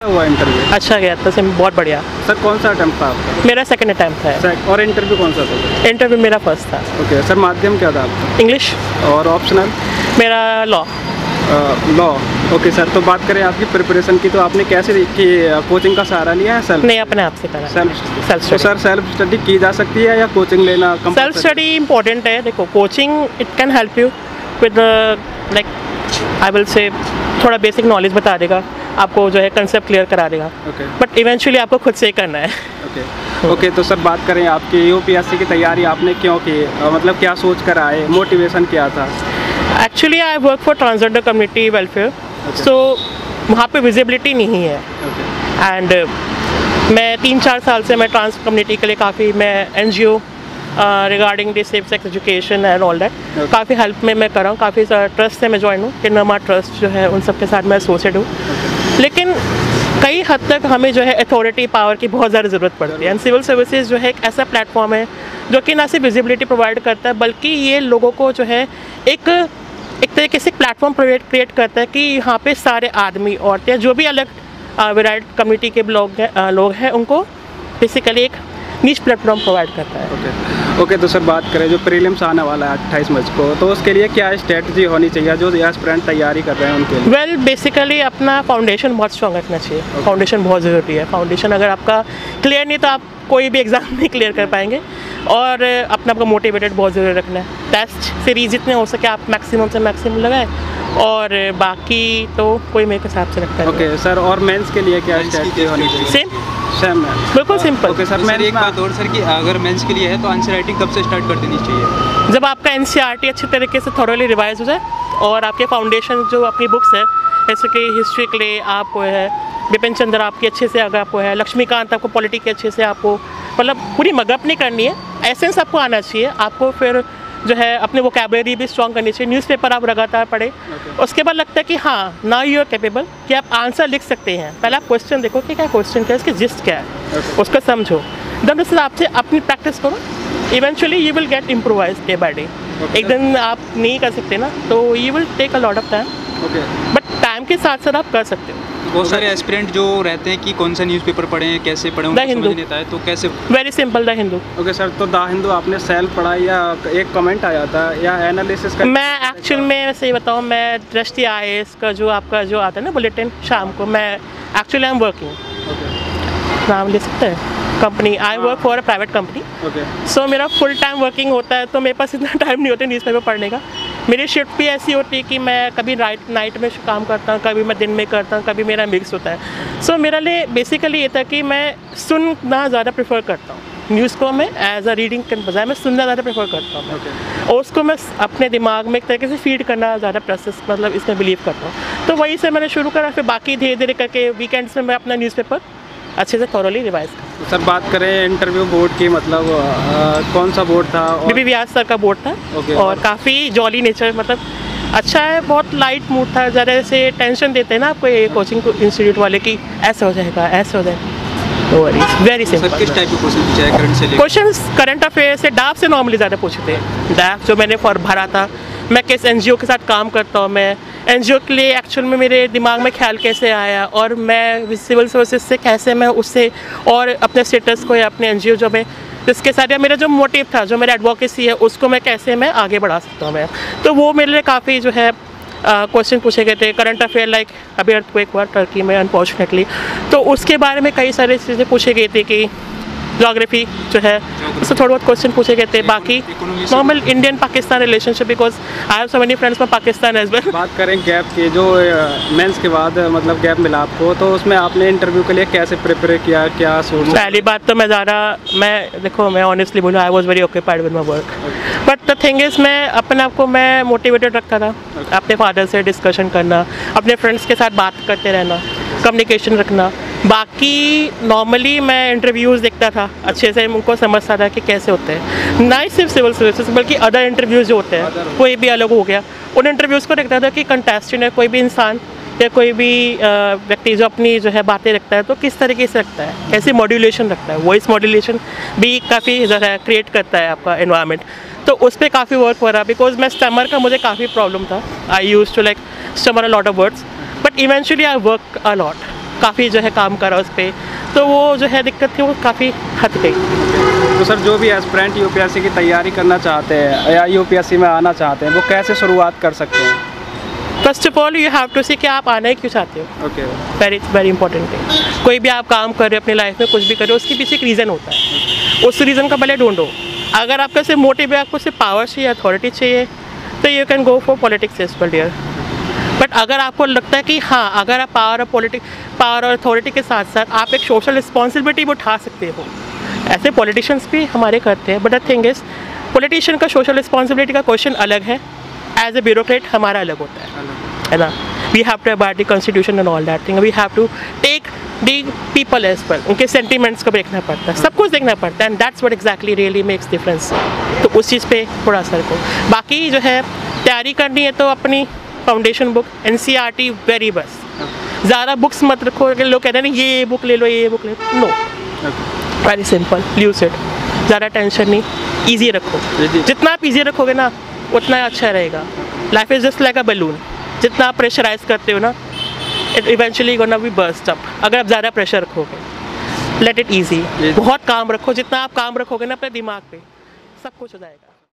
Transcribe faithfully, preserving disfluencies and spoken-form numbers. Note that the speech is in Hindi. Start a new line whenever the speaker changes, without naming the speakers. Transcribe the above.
हुआ इंटरव्यू?
अच्छा गया तो सिम बहुत बढ़िया।
सर कौन सा अटेम्प्ट था आपका?
मेरा सेकंड अटेम्प्ट है।
सर और इंटरव्यू कौन सा था?
इंटरव्यू मेरा फर्स्ट था।
ओके सर, माध्यम क्या था आपका?
इंग्लिश।
और ऑप्शनल?
मेरा लॉ।
लॉ। ओके सर, तो बात करें आपकी प्रिपरेशन की, तो आपने कैसे की कोचिंग का सहारा लिया है? सेल्फ?
नहीं, अपने आप से करा।
सेल्फ
सेल्फ
तो सर सेल्फ स्टडी की जा सकती है या कोचिंग लेना?
सेल्फ स्टडी इम्पोर्टेंट है। देखो coaching it can help you with like I will say थोड़ा बेसिक नॉलेज बता देगा आपको, जो है कंसेप्ट क्लियर करा देगा।
ओके।
बट इवेंचुअली आपको खुद से ही करना है।
ओके ओके तो सर बात करें आपकी यूपीएससी की तैयारी आपने क्यों की, मतलब क्या सोच कर आए, मोटिवेशन क्या था?
Actually I work for transgender community welfare, so वहाँ पे विजिबिलिटी नहीं है। And okay. uh, मैं तीन चार साल से मैं ट्रांस कम्युनिटी के लिए काफ़ी मैं N G O regarding the safe sex education and all that काफ़ी हेल्प में मैं कर रहा हूँ। काफ़ी ट्रस्ट से मैं ज्वाइन हूँ, किन्नमा ट्रस्ट जो है उन सब के साथ मैं एसोसिएट हूँ। लेकिन कई हद तक हमें जो है अथॉरिटी पावर की बहुत ज़्यादा ज़रूरत पड़ती है। एंड सिविल सर्विसेज जो है एक ऐसा प्लेटफॉर्म है जो कि ना सिर्फ विजिबिलिटी प्रोवाइड करता है, बल्कि ये लोगों को जो है एक एक तरीके से प्लेटफॉर्म क्रिएट करता है कि यहाँ पे सारे आदमी, औरतें, जो भी अलग वैरायटी कम्युनिटी के लोग हैं लोग हैं उनको बेसिकली एक नीच प्लेटफॉर्म प्रोवाइड करता है।
ओके ओके तो सर बात करें जो प्रीलिम्स आने वाला है अट्ठाईस मार्च को, तो उसके लिए क्या स्ट्रेटजी होनी चाहिए जो एस्पिरेंट तैयारी कर रहे हैं उनके लिए?
वेल बेसिकली अपना फाउंडेशन बहुत स्ट्रॉन्ग रखना चाहिए। okay. फाउंडेशन बहुत ज़रूरी है। फाउंडेशन अगर आपका क्लियर नहीं तो आप कोई भी एग्ज़ाम नहीं क्लियर कर पाएंगे। और अपना आपका मोटिवेटेड बहुत ज़रूरी रखना है। टेस्ट सीरीज जितने हो सके आप मैक्सिमम से मैक्सिमम लगाएं, और बाकी तो कोई मेरे हिसाब से रखता है।
ओके सर, और मेंस के लिए क्या स्ट्रेटजी होनी चाहिए?
सेम
सेम
बिल्कुल सिंपल।
ओके सर,
मैं एक बात और सर कि अगर मेंस के लिए है तो आंसर राइटिंग कब से स्टार्ट कर देनी चाहिए?
जब आपका एन सी आर टी अच्छी तरीके से थॉरोली रिवाइज हो जाए और आपके फाउंडेशन जो अपनी बुक्स है, जैसे कि हिस्ट्री के लिए आपको है बिपिन चंद्र आपकी अच्छे से, अगर आपको है लक्ष्मीकांत आपको पॉलिटी के अच्छे से, आपको मतलब पूरी मगअप नहीं करनी है, एसेंस आपको आना चाहिए। आपको फिर जो है अपनी वोकैबुलरी भी स्ट्रॉन्ग करनी चाहिए। न्यूज़पेपर आप लगातार पढ़े। okay. उसके बाद लगता है कि हाँ नाउ यू आर कैपेबल कि आप आंसर लिख सकते हैं। पहले आप क्वेश्चन देखो कि क्या क्वेश्चन क्या है, इसकी जिस्ट क्या है, okay. उसको समझो, देन उस हिसाब से अपनी प्रैक्टिस करो। Eventually you will get improvise day by day. एक दिन आप नहीं कर सकते ना, तो you will take a lot of time, but time के साथ साथ आप कर सकते हो।
बहुत सारे एस्पिरेंट जो रहते हैं कि कौन सा न्यूज़पेपर पढ़ें, कैसे पढ़ें, उनको समझ नहीं आता है, तो कैसे?
Very simple, the Hindu.
Okay sir, तो द हिंदू आपने सेल्फ पढ़ा या एक कमेंट आया था या एनालिसिस का?
मैं एक्चुअल में सही बताऊँ, मैं दृष्टि आई ए एस का जो आपका जो आता है ना बुलेटिन शाम को, मैं एक्चुअली आई एम वर्किंग, नाम ले सकते हैं company, I work for a private company. So मेरा फुल टाइम वर्किंग होता है, तो मेरे पास इतना टाइम नहीं होता न्यूज़पेपर पढ़ने का। मेरी शिफ्ट भी ऐसी होती है कि मैं कभी राइट नाइट में काम करता हूँ, कभी मैं दिन में करता हूँ, कभी मेरा मिक्स होता है। सो so, मेरे लिए बेसिकली ये था कि मैं सुनना ज़्यादा प्रेफर करता हूँ न्यूज़ को। मैं एज अ रीडिंग के बजाय मैं सुनना ज़्यादा प्रेफर करता हूँ। okay. और उसको मैं अपने दिमाग में एक तरीके से फीड करना ज़्यादा प्रोसेस मतलब इसमें बिलीव करता हूँ। तो वही से मैंने शुरू करा, फिर बाकी धीरे धीरे करके वीकेंड्स में मैं अपना न्यूज़पेपर अच्छे से थॉरोली रिवाइज कर।
सर बात करें इंटरव्यू बोर्ड की, मतलब आ, कौन सा बोर्ड था?
बी बी व्यास सर का बोर्ड था। okay. और काफ़ी जॉली नेचर, मतलब अच्छा है, बहुत लाइट मूड था। ज़रा से टेंशन देते हैं ना आपको ये कोचिंग इंस्टीट्यूट वाले कि ऐसे हो जाएगा ऐसे हो जाएगा, तो वेरी सिंपल।
किस टाइप के क्वेश्चन पूछा है करंट से?
क्वेश्चन करंट अफेयर से, डाफ से नॉर्मली ज़्यादा पूछते हैं। डाफ जो मैंने फॉर्म भरा था, मैं किस एन जी ओ के साथ काम करता हूँ, मैं एन जी ओ के लिए एक्चुअल में मेरे दिमाग में ख्याल कैसे आया, और मैं सिविल सर्विसेज से कैसे मैं उससे और अपने स्टेटस को या अपने एन जी ओ जो मैं जिसके साथ या मेरा जो मोटिव था, जो मेरा एडवोकेसी है, उसको मैं कैसे मैं आगे बढ़ा सकता हूँ मैं। तो वो मेरे लिए काफ़ी जो है क्वेश्चन पूछे गए थे। करंट अफेयर लाइक अभी अर्थक्वेक हुआ टर्की में अनफॉर्चुनेटली, तो उसके बारे में कई सारी चीज़ें पूछे गई थी कि जोग्राफी जो है उससे थोड़े बहुत क्वेश्चन पूछे गए थे। बाकी normal Indian Pakistan relationship, because I have so many friends from Pakistan as well.
बात करें गैप की, जो मेंस के बाद मतलब गैप मिला आपको, तो उसमें आपने इंटरव्यू के लिए कैसे प्रिपेयर किया, क्या सोच?
पहली बात तो मैं ज़्यादा मैं देखो मैं ऑनेस्टली बोलूँ, I was very occupied with my work, but the thing is मैं अपने आप को मैं मोटिवेटेड रखता था। अपने फादर से डिस्कशन करना, अपने फ्रेंड्स के साथ बात करते रहना, कम्युनिकेशन रखना। बाकी नॉर्मली मैं इंटरव्यूज़ देखता था, अच्छे से उनको समझता था कि कैसे होते हैं, ना ही सिर्फ सिविल सर्विसेज बल्कि अदर इंटरव्यूज़ जो होते हैं, कोई भी अलग हो गया, उन इंटरव्यूज़ को देखता था कि कंटेस्टेंट है, कोई भी इंसान या कोई भी व्यक्ति जो अपनी जो है बातें रखता है तो किस तरीके से रखता है, कैसे मॉड्यूलेशन रखता है, वॉइस मॉड्यूलेशन भी काफ़ी ज़्यादा क्रिएट करता है आपका एनवायरनमेंट। तो उस पर काफ़ी वर्क हो रहा, बिकॉज मैं स्टमर का मुझे काफ़ी प्रॉब्लम था। I use to like stammer a lot of words, but eventually I work a lot, काफ़ी जो है काम करा उस पर, तो वो जो है दिक्कत थी वो काफ़ी हट गई।
तो सर जो भी एस्पिरेंट यूपीएससी की तैयारी करना चाहते हैं या यूपीएससी में आना चाहते हैं वो कैसे शुरुआत कर सकते हैं?
First of all you have to see कि आप आना ही क्यों चाहते हो।
ओके,
वेरी वेरी इंपॉर्टेंट है। कोई भी आप काम कर रहे हो अपनी लाइफ में, कुछ भी कर रहे हो, उसके पीछे एक रीज़न होता है, उस रीज़न का भले ढूंढो। अगर आपका सिर्फ मोटिव है, आपको सिर्फ पावर चाहिए, अथॉरिटी चाहिए, तो you can go for politics as well dear. But अगर आपको लगता है कि हाँ, अगर आप पावर और पॉलिटिक्स पावर और अथॉरिटी के साथ साथ आप एक सोशल रिस्पॉन्सिबिलिटी भी उठा सकते हो, ऐसे पॉलिटिशियंस भी हमारे करते हैं। But the thing is politician का सोशल रिस्पॉन्सिबिलिटी का क्वेश्चन अलग है, एज ए ब्यूरोक्रेट हमारा अलग होता है, है ना। We have to abide the constitution and all that thing, we have to take the people as well, उनके सेंटिमेंट्स को देखना पड़ता है, सब कुछ देखना पड़ता है, and that's what exactly really makes difference. तो उस चीज़ पे थोड़ा असर को, बाकी जो है तैयारी करनी है तो अपनी foundation book N C R T very बस, ज़्यादा बुक्स मत रखो। लोग कहते हैं ना ये बुक ले लो ये बुक ले लो, नो, वेरी सिंपल, ल्यूसिड, ज़्यादा टेंशन नहीं, ईजी रखो। जितना आप ईजी रखोगे ना उतना अच्छा रहेगा। Life is just like a balloon, जितना आप प्रेशराइज करते हो ना it eventually gonna be burst up. अगर आप ज़्यादा प्रेशर रखोगे, लेट इट ईजी, बहुत काम रखो, जितना आप काम रखोगे ना अपने दिमाग पे सब कुछ हो जाएगा।